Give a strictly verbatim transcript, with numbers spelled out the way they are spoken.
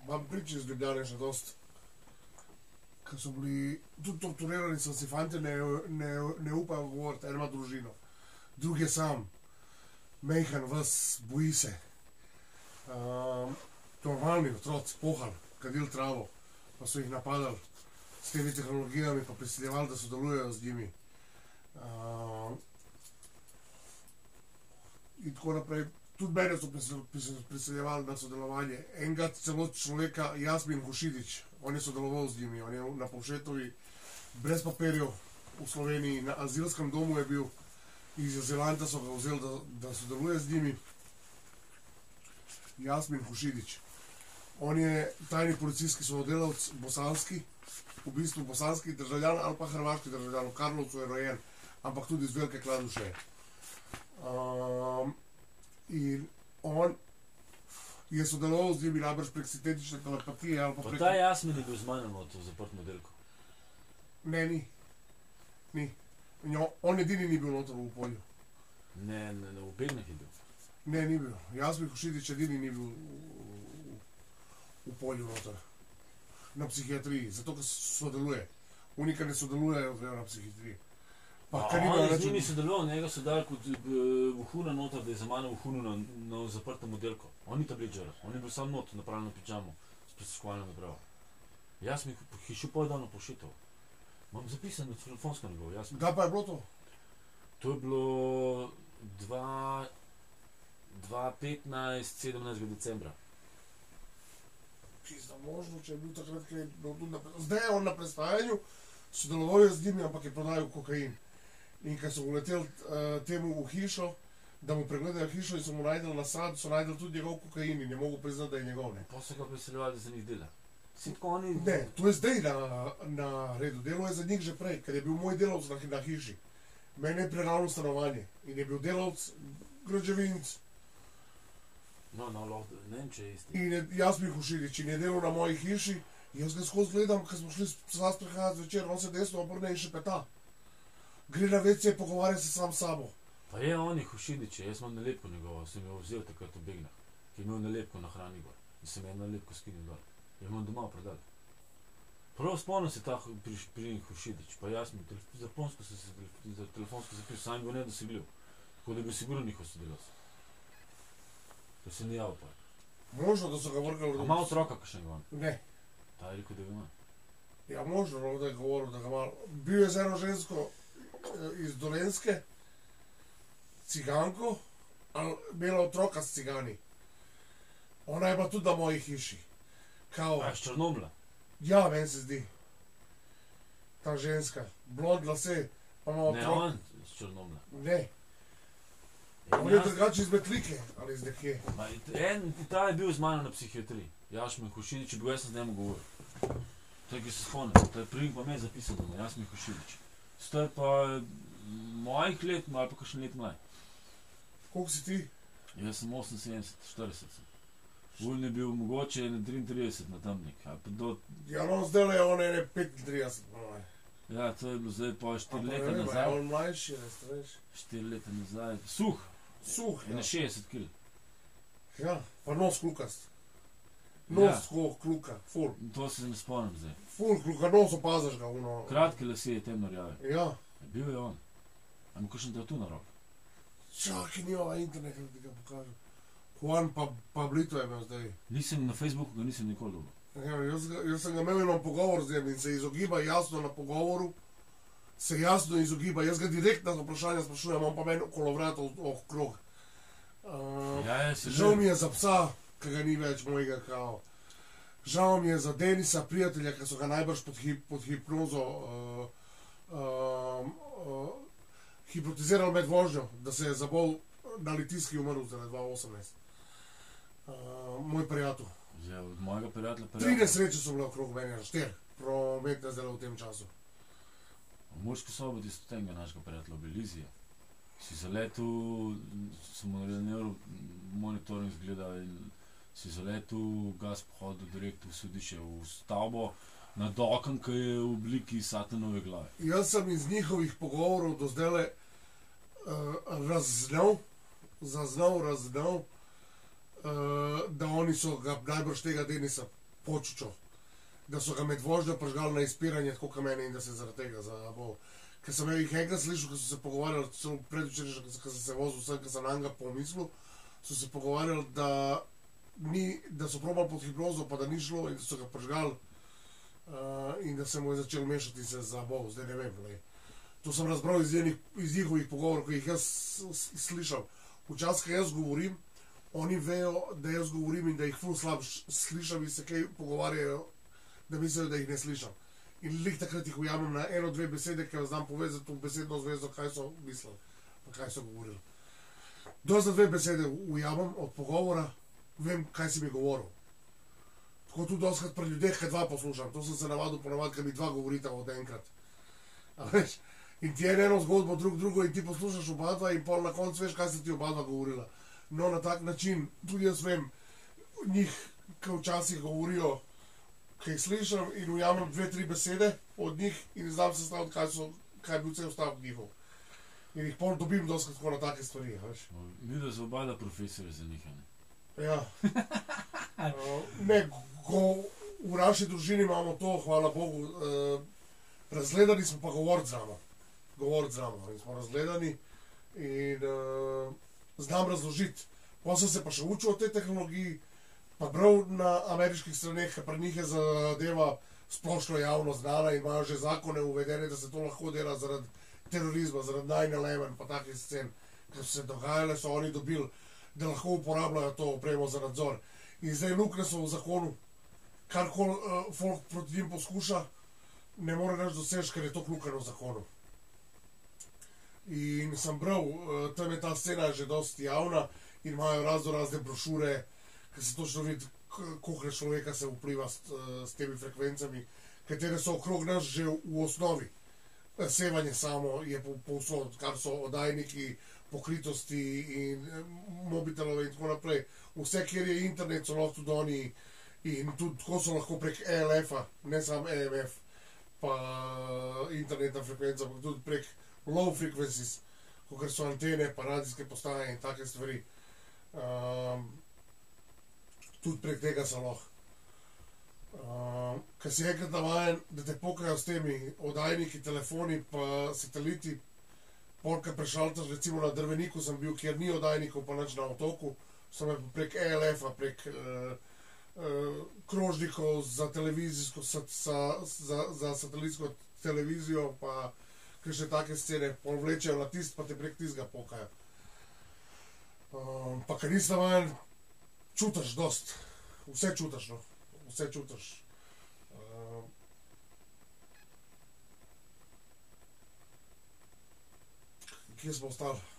Imam priče iz Ljubljane še dost. Ko so bili tudi torturirani, so si fante ne, ne, ne upajo govoriti, en ima družino, drug je sam, mejhan, vas, boji se. Um, normalni otroci, pohal, kadil travo, pa so jih napadali s temi tehnologijami, pa prisiljevali, da sodelujejo z njimi. Um, in tako naprej. Tudi mene so prisiljevali na sodelovanje. Enega celo človeka, Jasmin Hušidić, on je sodeloval z njimi, on je na Povšetovi brez papirjev v Sloveniji, na azilskem domu je bil, iz azilanta so ga vzeli, da, da sodeluje z njimi. Jasmin Hušidić. On je tajni policijski sodelavec, bosanski, v bistvu bosanski državljan ali pa hrvaški državljan, v Karlovcu je rojen, ampak tudi iz Velike Kladuše. Um, in on je sodeloval z njimi najbrž prek sintetične telepatije ali pa prek... Pa ta Jasmin je bil z manj v zaprtem oddelku? Ne, ni. Ni. Jo, on edini ni bil noter v polju. Ne, ne, ne, v Begnah je bil. Ne, ni bil. Jasmin Hušidić edini ni bil v, v, v polju noter. Na psihiatriji, zato ker sodeluje. Unika ne sodelujejo, grejo na psihiatriji. Pa, a on je z njimi sodeloval, njega so dali kot vohuna noter, da je za mano vohunu na, na zaprtem oddelku. On ni tableđer, on je bil sam noter, napravljen na pižamo, s preseskovalno napravo. Jaz mi hišu pol dan Povšetov. Imam zapisano telefonsko njegovo, jaz mi... Kdaj pa je bilo to? To je bilo dva... dva petnajst, sedemnajstega decembra. Pizda, možno, če je bil takrat, kaj je bil tudi na... Zdaj je on na predstajanju, sodeloval je z njimi, ampak je prodajal kokain. In ko so uleteli uh, temu v hišo, da mu pregledajo hišo in so mu najdeli na sad, so najdeli tudi njegov kokain in je mogel priznati, da je njegov, ne. Pa so ga priseljevali, da za njih dela. Si tako oni... Ne, to je zdaj na, na redu. Delo je za njih že prej, ker je bil moj delavc na, na hiši. Mene je preravno stanovanje in je bil delavc građevinc. No, no, lahko, ne vem, če je isti. In je Jasmin Hušidić in je delal na moji hiši. Jaz ga skozi gledam, ko smo šli sva sprehajati zvečer, on se desno obrne in še peta. Gre na ve ce, pogovarja se sam s sabo. Pa je on je Hušidić, jaz imam nalepko njegovo, sem jo vzel takrat v Begnah, ki je imel nalepko na hrani gor. In sem je nalepko skinil dol. Jo imam doma prodati. Prav spomnim se ta pri, pri Hušidić, pa jaz mi telefonsko sem se za telefonsko zapisal, sam bil ne dosegljiv. Tako da bi sigurno njihov sodelavc. To se ni javil pa. Možno, da so ga vrgali... A ima otroka kakšnega on? Ne. Ta je rekel, da ga ima. Ja, možno, da je govoril, da ga malo... Bil je z eno žensko iz Dolenske, ciganko, ali imela otroka s cigani. Ona je bila tudi na moji hiši. Kao... A, iz Črnomlja? Ja, meni se zdi. Ta ženska. Blond lase, pa ima otrok. Ne, on iz Črnomlja. Ne. On je drugače iz Metlike, ali iz nekje. En, ta je bil z mano na psihiatriji. Jasmin Hušidić, bil jaz sem z njemu govoril. To je, ki se spomnim, to je prvim pa me je zapisal doma, Jasmin Hušidić. To je pa mojih let, ali pa kakšen let mlaj. Koliko si ti? Jaz sem oseminsedemdeset, štirideset sem. Uln je bil mogoče triintrideset na tam nek. Do... Ja, no, zdaj je on ene petintrideset. Ja, to je bilo zdaj pa štiri pa leta ne, nazaj. Je on mlajši, ne starejši. Štiri leta nazaj. Suh. Suh, ja. Na šestdeset kil. Ja, pa nos klukast. Nos Ja. tako kluka, ful. To se ne spomnim zdaj. Ful kluka, nos opazaš ga, ono. Kratke lasje, temno rjave. Ja. Bil je on. A mu kakšen tatu na rok? Čakaj, nima interneta, da ti ga pokažem. Juan pa, Pablito je imel zdaj. Nisem na Facebooku, ga nisem nikoli dobil. Ja, jaz, ga- jaz sem ga imel imam pogovor z njim in se izogiba jasno na pogovoru. Se jasno izogiba, jaz ga direktno na vprašanja sprašujem, on pa meni okolo vrata okrog. Uh, Ja, ja, se žal že- mi je za psa, ki ga ni več mojega kao. Žal mi je za Denisa, prijatelja, ki so ga najbrž pod, hip, pod hipnozo uh, uh, uh, hipnotizirali med vožnjo, da se je zabol na Litijski umrl zaradi dva osemnajst. Uh, moj prijatelj. Ja, od mojega prijatelja Tri prijatelja. nesreče so bile okrog mene, štiri prometne zdaj v tem času. V Murski Soboti so tega našega prijatelja Belizija. Si zaletel, sem mu naredil monitoring zgleda in si zaletel, gas pohodil direkt v sodišče, v stavbo, na doken, ki je v obliki satanove glave. Jaz sem iz njihovih pogovorov do zdajle uh, razznal, zaznal, razznal, uh, da oni so ga najbrž tega Denisa počučo, da so ga med vožnjo prižgali na izpiranje, tako kot mene, in da se zaradi tega zabol. Ker sem jih enkrat slišal, ko so se pogovarjali, celo predvčerajšnjim, ko sem se vozil vsem, ko sem na njega pomislil, so se pogovarjali, da, ni, da so probali pod hipnozo, pa da ni šlo in da so ga prižgali uh, in da se mu je začel mešati in se zabol. Zdaj ne vem, ne. To sem razbral iz, enih, iz njihovih pogovorov, ko jih jaz slišal. Včasih, ko jaz govorim, oni vejo, da jaz govorim in da jih ful slab slišam in se kaj pogovarjajo, da mislijo, da jih ne slišam. In lik takrat jih ujamem na eno, dve besede, ker znam povezati v besedno zvezdo, kaj so mislili, pa kaj so govorili. Do za dve besede ujamem od pogovora, vem, kaj si mi govoril. Tako tudi doskrat pri ljudeh, kaj dva poslušam. To sem se navadil ponavadi, ker mi dva govorita od enkrat. A veš? In ti je eno zgodbo, drug drugo in ti poslušaš oba dva in pol na koncu veš, kaj se ti oba dva govorila. No, na tak način, tudi jaz vem, njih, ki včasih govorijo, ki jih slišam in ujamem dve, tri besede od njih in znam se staviti, kaj, so, kaj je bil cel stavek njihov. In jih pol dobim doskrat tako na take stvari, veš. Mi da so oba profesori za njih, ne? Ja. Ne, ko v naši družini imamo to, hvala Bogu, uh, razgledani smo pa govoriti znamo. Govoriti znamo in smo razgledani in uh, znam razložiti. Pa sem se pa še učil o tej tehnologiji, pa bral na ameriških straneh, ker pri njih je zadeva splošno javno znana in imajo že zakone uvedene, da se to lahko dela zaradi terorizma, zaradi nine eleven pa takih scen, ker so se dogajale, so oni dobili, da lahko uporabljajo to opremo za nadzor. In zdaj luknje so v zakonu, karkoli uh, folk proti njim poskuša, ne more več doseči, ker je to klukano v zakonu. In sem bral, uh, tam je ta scena že dosti javna in imajo razno razne brošure, ker se točno vidi, koliko človeka se vpliva s, s temi frekvencami, katere so okrog nas že v osnovi. Sevanje samo je povsod, kar so oddajniki, pokritosti in mobitelove in tako naprej. Vse, kjer je internet, so lahko tudi oni in tudi tako so lahko prek E L F-a, ne samo E M F, pa internetna frekvenca, ampak tudi prek low frequencies, kot so antene, pa radijske postaje in take stvari. Um, tudi prek tega so lahko. Uh, ker si enkrat navajen, da te pokajo s temi oddajniki, telefoni pa sateliti, polka prešaltaš, recimo na Drveniku sem bil, kjer ni oddajnikov, pa nič na otoku, sem prek E L F-a, prek uh, uh, krožnikov za televizijsko, sa, sa, za, za satelitsko televizijo, pa ker še take scene povlečejo na tist, pa te prek tistega pokajo. Uh, pa ker nisi navajen, čutaš dost, vse čutaš, no. Vse čutaš. Uh, kje smo ostali?